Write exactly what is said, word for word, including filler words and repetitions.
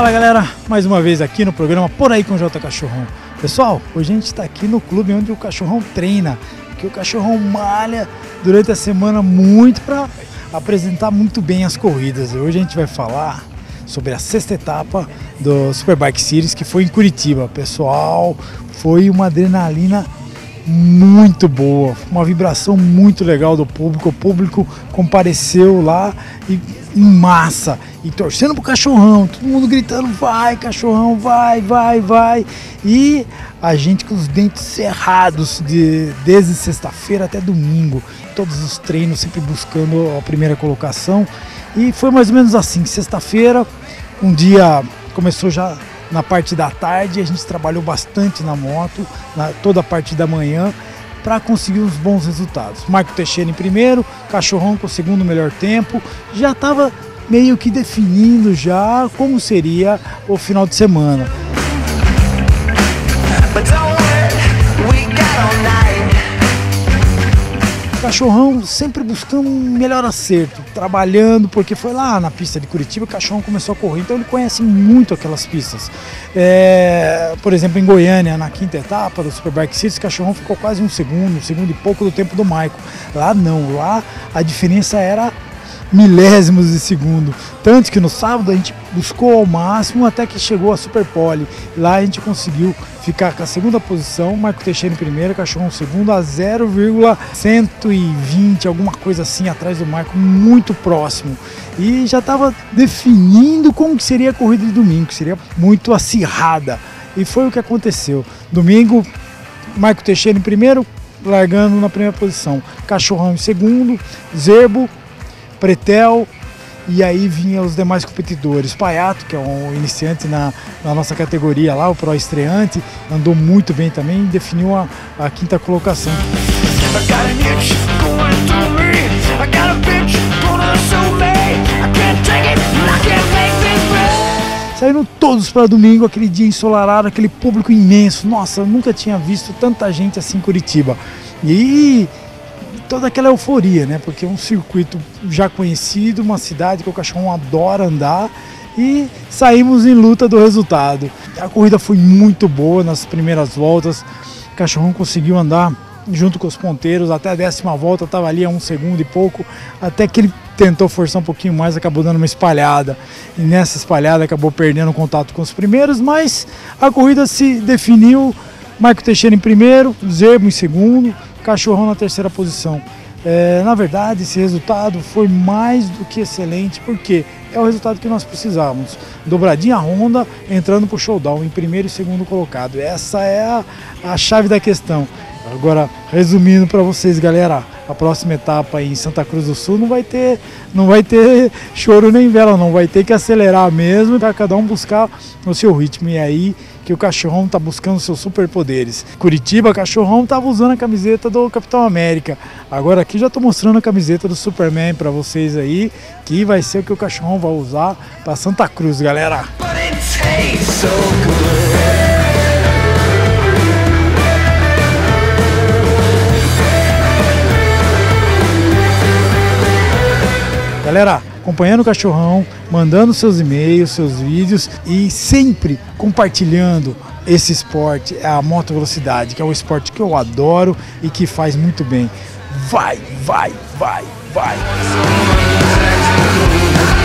Fala galera, mais uma vez aqui no programa Por Aí com o J Cachorrão. Pessoal, hoje a gente está aqui no clube onde o cachorrão treina, que o cachorrão malha durante a semana muito para apresentar muito bem as corridas. Hoje a gente vai falar sobre a sexta etapa do Superbike Series, que foi em Curitiba. Pessoal, foi uma adrenalina muito boa, uma vibração muito legal do público. O público compareceu lá e, em massa e torcendo pro cachorrão, todo mundo gritando: vai cachorrão, vai, vai, vai. E a gente com os dentes cerrados de, desde sexta-feira até domingo, todos os treinos sempre buscando a primeira colocação. E foi mais ou menos assim. Sexta-feira, um dia começou já na parte da tarde, a gente trabalhou bastante na moto, na, toda a parte da manhã, para conseguir uns bons resultados. Marco Teixeira em primeiro, Cachorrão com o segundo melhor tempo, já estava meio que definindo já como seria o final de semana. Cachorrão sempre buscando um melhor acerto, trabalhando, porque foi lá na pista de Curitiba que o Cachorrão começou a correr, então ele conhece muito aquelas pistas. É, por exemplo, em Goiânia, na quinta etapa do Superbike Series, o Cachorrão ficou quase um segundo, um segundo e pouco do tempo do Maico. Lá não, lá a diferença era milésimos de segundo, tanto que no sábado a gente buscou ao máximo até que chegou a Superpole. Lá a gente conseguiu ficar com a segunda posição, Marco Teixeira em primeiro, Cachorrão em segundo, a zero vírgula cento e vinte, alguma coisa assim, atrás do Marco, muito próximo. E já estava definindo como que seria a corrida de domingo, que seria muito acirrada. E foi o que aconteceu. Domingo, Marco Teixeira em primeiro, largando na primeira posição, Cachorrão em segundo, Zerbo, Pretel, e aí vinha os demais competidores. Paiato, que é um iniciante na, na nossa categoria lá, o Pro Estreante, andou muito bem também e definiu a, a quinta colocação. Saíram todos para domingo, aquele dia ensolarado, aquele público imenso. Nossa, eu nunca tinha visto tanta gente assim em Curitiba. E toda aquela euforia, né? Porque é um circuito já conhecido, uma cidade que o cachorrão adora andar, e saímos em luta do resultado. A corrida foi muito boa nas primeiras voltas, o cachorrão conseguiu andar junto com os ponteiros, até a décima volta estava ali a um segundo e pouco, até que ele tentou forçar um pouquinho mais, acabou dando uma espalhada, e nessa espalhada acabou perdendo contato com os primeiros, mas a corrida se definiu. Marco Teixeira em primeiro, Zerbo em segundo, Cachorrão na terceira posição. É, na verdade, esse resultado foi mais do que excelente, porque é o resultado que nós precisávamos. Dobradinha Honda entrando para o showdown em primeiro e segundo colocado. Essa é a, a chave da questão. Agora, resumindo para vocês, galera, a próxima etapa em Santa Cruz do Sul não vai ter, não vai ter choro nem vela, não vai ter que acelerar mesmo, para cada um buscar o seu ritmo. E aí que o cachorrão está buscando seus superpoderes. Curitiba, cachorrão estava usando a camiseta do Capitão América. Agora aqui já estou mostrando a camiseta do Superman para vocês aí, que vai ser o que o cachorrão vai usar para Santa Cruz, galera. Galera, acompanhando o cachorrão, mandando seus e-mails, seus vídeos e sempre compartilhando esse esporte, a moto velocidade, que é um esporte que eu adoro e que faz muito bem. Vai, vai, vai, vai!